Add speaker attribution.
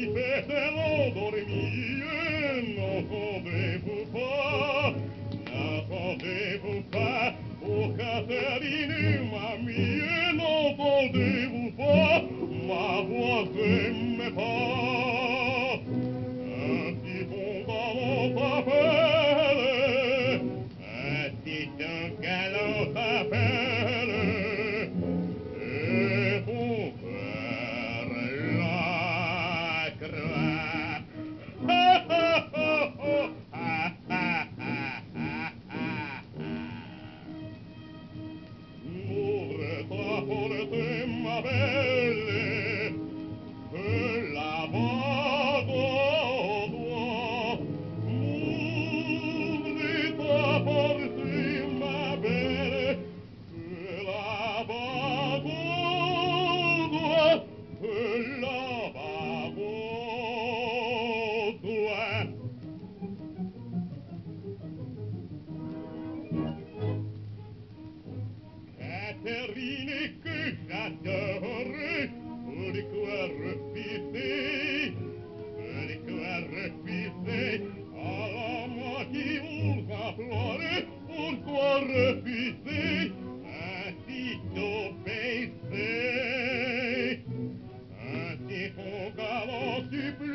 Speaker 1: fait l'endormir, n'entendez-vous pas? N'entendez-vous pas? Oh Catherine, mamie, n'entendez-vous pas? Ma voix ne m'est pas. Un petit bon galant t'appelle, un petit galant t'appelle, et ton père la croix. Ha ha ha ha ha ha ha ha. Ouvre ta porte, ma belle, que la vagabonde. Ouvre ta porte, ma belle, que la vagabonde, que la vagabonde. Catherine que j'adore, pourquoi refuser, pourquoi refuser, à la moitié vous implorez, pourquoi refuser, ainsi d'obéir, ainsi ton galant supplice.